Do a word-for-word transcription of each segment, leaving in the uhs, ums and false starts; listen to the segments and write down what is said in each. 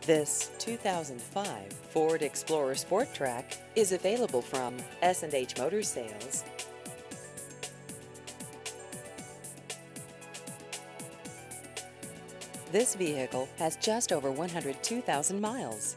This two thousand five Ford Explorer Sport Track is available from S and H Motor Sales. This vehicle has just over one hundred two thousand miles.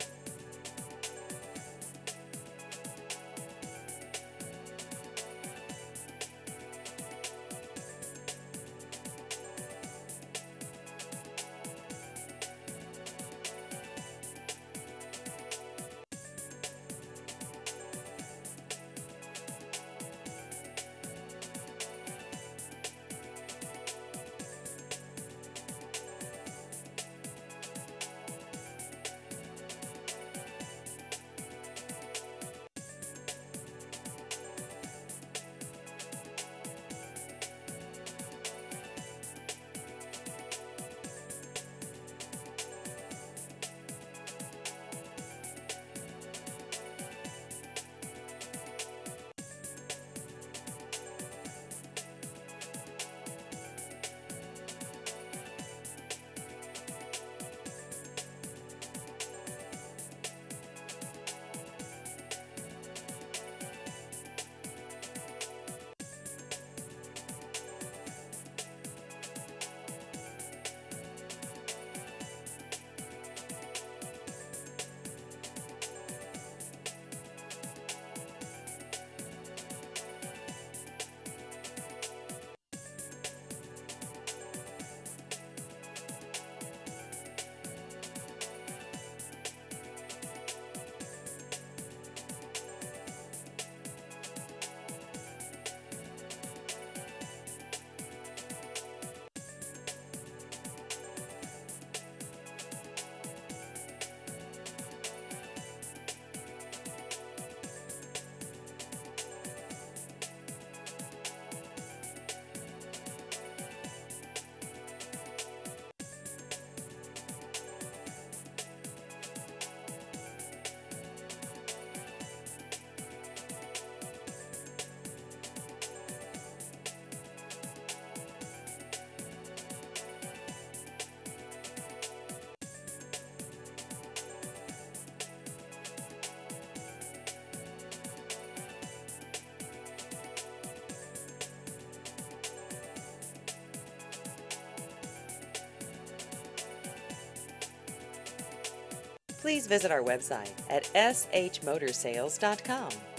Please visit our website at s h motor sales dot com.